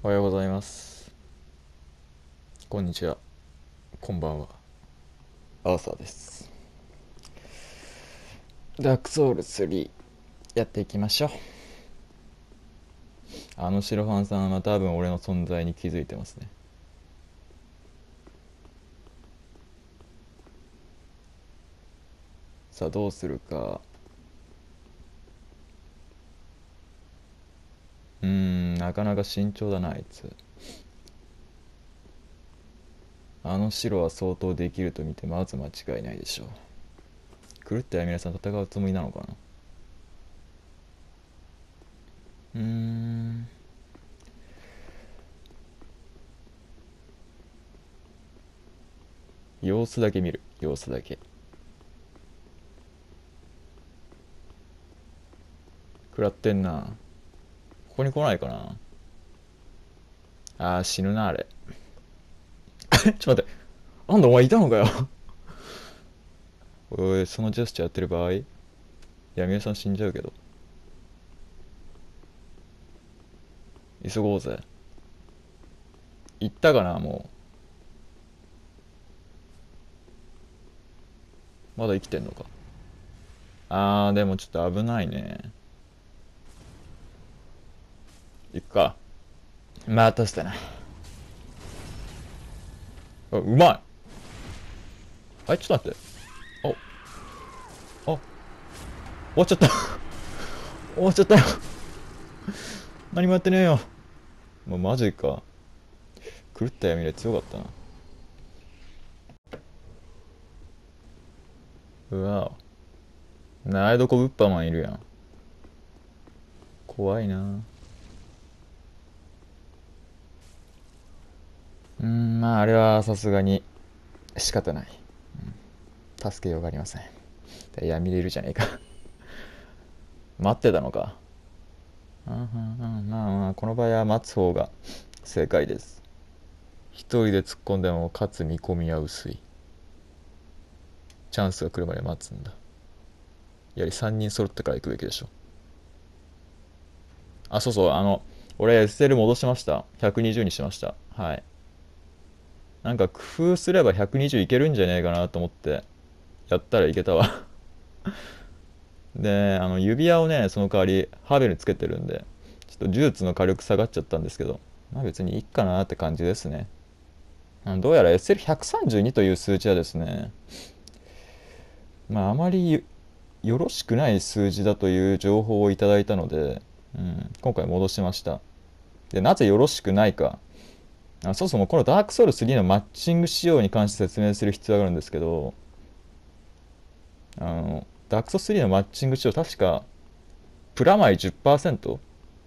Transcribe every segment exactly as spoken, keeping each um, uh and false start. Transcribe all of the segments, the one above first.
おはようございます。こんにちは。こんばんは。アーサーです。ダークソウルスリーやっていきましょう。あの白ファンさんは多分俺の存在に気づいてますね。さあどうするか。うーん、なかなか慎重だなあいつ。あの白は相当できると見てまず間違いないでしょう。狂った闇皆さん戦うつもりなのかな。うーん。様子だけ見る。様子だけ。食らってんな。ここに来ないかな。あー死ぬなあれ。ちょっと待って。なんだお前いたのかよ。おい、そのジェスチャーやってる場合、闇江さん死んじゃうけど。急ごうぜ。行ったかな、もう。まだ生きてんのか。あー、でもちょっと危ないね。行くか。またしたな。あ、うまい。あい、ちょっと待って。あ、あ、終わっちゃった。終わっちゃったよ。何もやってねえよ。もうマジか。狂った闇で強かったな。うわぁ。なえどこブッパマンいるやん。怖いな。うーん、まああれはさすがに仕方ない。助けようがありません。闇でいるじゃねえか。待ってたのか。うんうんうん、まあまあこの場合は待つ方が正解です。一人で突っ込んでも勝つ見込みは薄い。チャンスが来るまで待つんだ。やはりさんにん揃ってから行くべきでしょ。あ、そうそう、あの俺 エスエル 戻しました。ひゃくにじゅうにしました。はい。なんか工夫すればひゃくにじゅういけるんじゃねえかなと思ってやったらいけたわ。で、あの指輪をね、その代わりハベルつけてるんでちょっと呪術の火力下がっちゃったんですけど、まあ別にいいかなって感じですね。どうやら エスエルひゃくさんじゅうに という数値はですね、まああまりよろしくない数字だという情報をいただいたので、うん、今回戻しました。で、なぜよろしくないか。あ、そもそもこのダークソウルスリーのマッチング仕様に関して説明する必要があるんですけど、あの、ダークソウルスリーのマッチング仕様、確か、プラマイじゅっパーセント、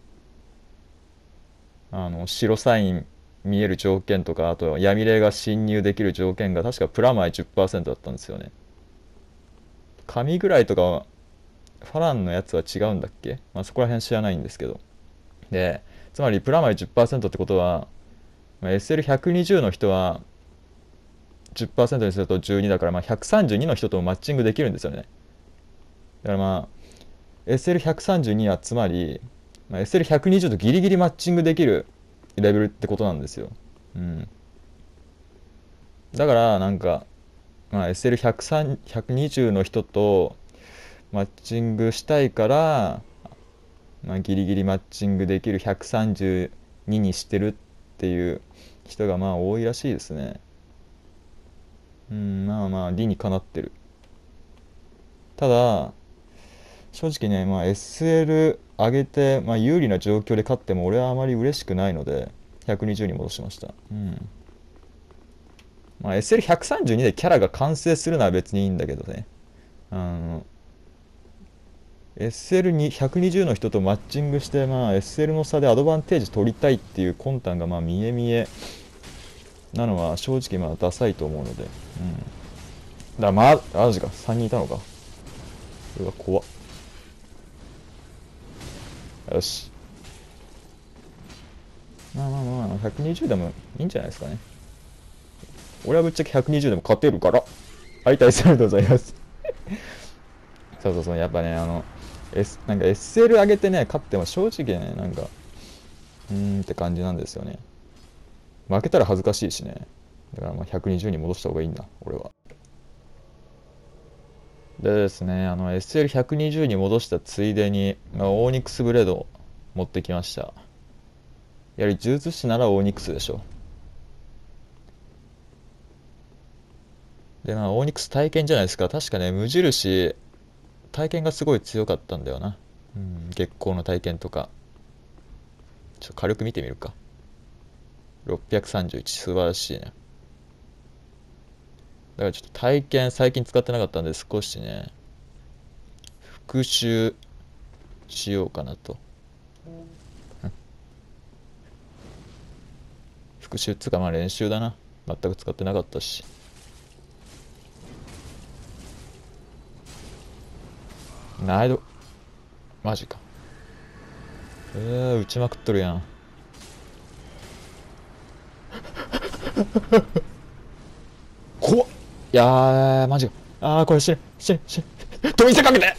あの、白サイン見える条件とか、あと闇霊が侵入できる条件が確かプラマイじゅっパーセントだったんですよね。神ぐらいとか、ファランのやつは違うんだっけ、まあ、そこら辺知らないんですけど。で、つまりプラマイじゅっパーセントってことは、まあ、エスエルひゃくにじゅう の人はじゅっパーセントにするとじゅうにだから、まあ、ひゃくさんじゅうにの人ともマッチングできるんですよね。だからまあ、エスエルひゃくさんじゅうに はつまり、まあ、エスエルひゃくにじゅう とギリギリマッチングできるレベルってことなんですよ。うん。だからなんか、まあ、エスエルひゃくさん、ひゃくにじゅうの人とマッチングしたいから、まあ、ギリギリマッチングできるひゃくさんじゅうににしてるっていう人がまあ多いらしいですね。うん、まあまあ理にかなってる。ただ正直ね、まあ、エスエル 上げて、まあ、有利な状況で勝っても俺はあまり嬉しくないのでひゃくにじゅうに戻しました。うん。まあ エスエルひゃくさんじゅうに でキャラが完成するのは別にいいんだけどね。あの エスエルにひゃくにじゅうの人とマッチングして、まあ、エスエル の差でアドバンテージ取りたいっていう魂胆がまあ見え見えなのは正直まあダサいと思うので、うん。だからまあ、マジか、さんにんいたのか。うわ、怖っ。よし。まあまあまあ、ひゃくにじゅうでもいいんじゃないですかね。俺はぶっちゃけひゃくにじゅうでも勝てるから。はい、大成ありがとうございます。そうそうそう、やっぱね、あの、S、なんか エスエル 上げてね、勝っても正直ね、なんか、 うーんって感じなんですよね。負けたら恥ずかしいしね。だからまあひゃくにじゅうに戻した方がいいんだ、俺は。でですね、あの エスエルひゃくにじゅう に戻したついでに、まあ、オーニクスブレードを持ってきました。やはり呪術師ならオーニクスでしょ。で、まあ、オーニクス体験じゃないですか。確かね、無印、体験がすごい強かったんだよな。うん、月光の体験とか。ちょっと軽く見てみるか。ろっぴゃくさんじゅういち、素晴らしいね。だからちょっと体験最近使ってなかったんで少しね、復習しようかなと。復習っつうかまあ練習だな。全く使ってなかったし。難易度、マジか。えー、打ちまくっとるやん。怖っ。いやー、マジか。あー、これ死ぬ、死ぬ、死ぬ。飛びせかけて。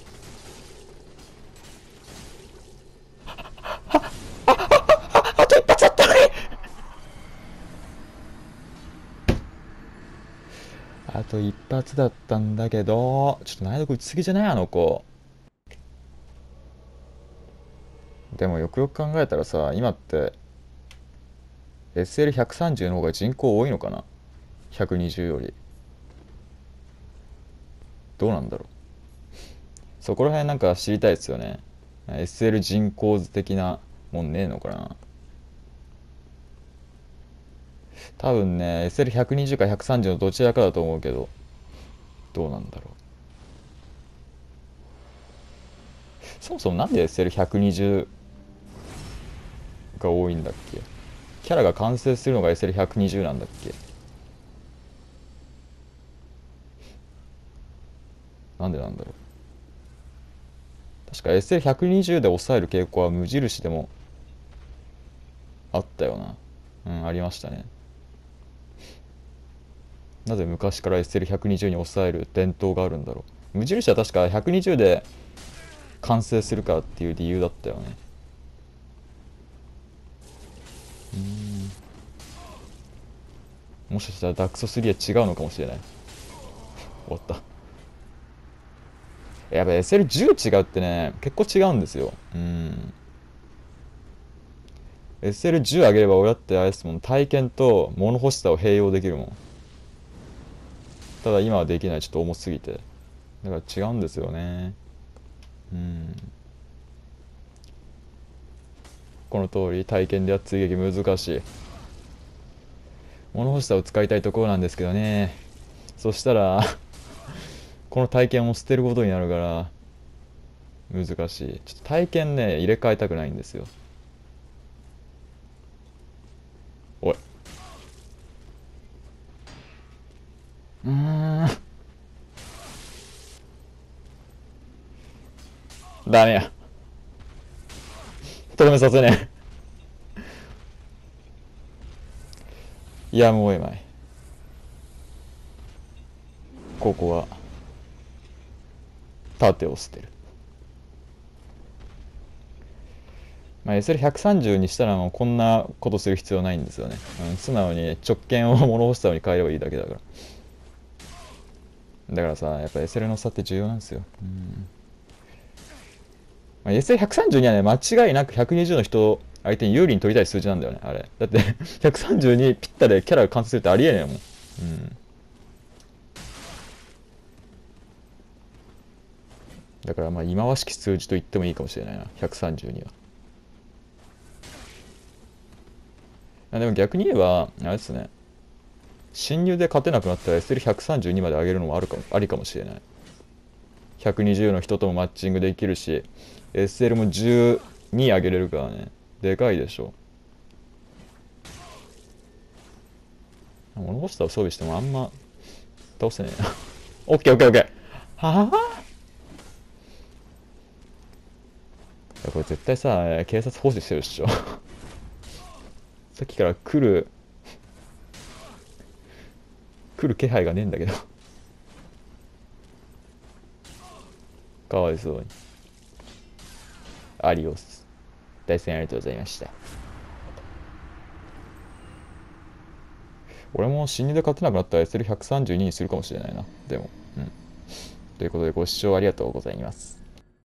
あと一発あったのに。あと一発だったんだけど、ちょっと難易度打ちすぎじゃないあの子。でもよくよく考えたらさ、今って エスエルひゃくさんじゅう の方が人口多いのかな？ ひゃくにじゅう より。どうなんだろう。そこら辺なんか知りたいですよね。エスエル 人口図的なもんねえのかな。多分ね、エスエルひゃくにじゅう かひゃくさんじゅうのどちらかだと思うけど、どうなんだろう。そもそもなんで エスエルひゃくにじゅう が多いんだっけ？キャラが完成するのが エスエルひゃくにじゅう なんだっけ？なんでなんだろう。確か エスエルひゃくにじゅう で抑える傾向は無印でもあったよな。うん、ありましたね。なぜ昔から エスエルひゃくにじゅう に抑える伝統があるんだろう。無印は確かひゃくにじゅうで完成するからっていう理由だったよね。もしかしたらダックソスリーは違うのかもしれない。終わった。やっぱ エスエルじゅう 違うってね、結構違うんですよ。うん。エスエルじゅう 上げれば俺だってあれですもん、体験と物欲しさを併用できるもん。ただ今はできない。ちょっと重すぎて。だから違うんですよね。うん。この通り体験では追撃難しい。物欲しさを使いたいところなんですけどね。そしたらこの体験を捨てることになるから難しい。ちょっと体験ね、入れ替えたくないんですよ。おい。うーん。ダメや。とどめさせねえ。やむを得まい。ここは盾を捨てる。まあ、エスエルひゃくさんじゅう にしたらもうこんなことする必要ないんですよね。うん、素直に直剣を物欲しさに変えればいいだけだから。だからさ、やっぱ エスエル の差って重要なんですよ。うん。まあ、エスエルひゃくさんじゅう にはね、間違いなくひゃくにじゅうの人相手に有利に取りたい数字なんだよね、あれ。だってひゃくさんじゅうにピッタでキャラが完成するってありえねえもん。うん。だからまあ、忌まわしき数字と言ってもいいかもしれないな、ひゃくさんじゅうには。あでも逆に言えば、あれですね、侵入で勝てなくなったら エスエルひゃくさんじゅうに まで上げるのもあるかも、ありかもしれない。ひゃくにじゅうの人ともマッチングできるし、エスエル もじゅうに上げれるからね。でかいでしょ。物干しさを装備してもあんま倒せねえな。オッケーオッケーオッケー。はあ、これ絶対さ、警察放置してるっしょ。さっきから来る、来る気配がねえんだけど。かわいそうに。アリオス。対戦ありがとうございました。 俺も侵入で勝てなくなったら エスエルひゃくさんじゅうに にするかもしれないな。でも。うん。ということでご視聴ありがとうございます。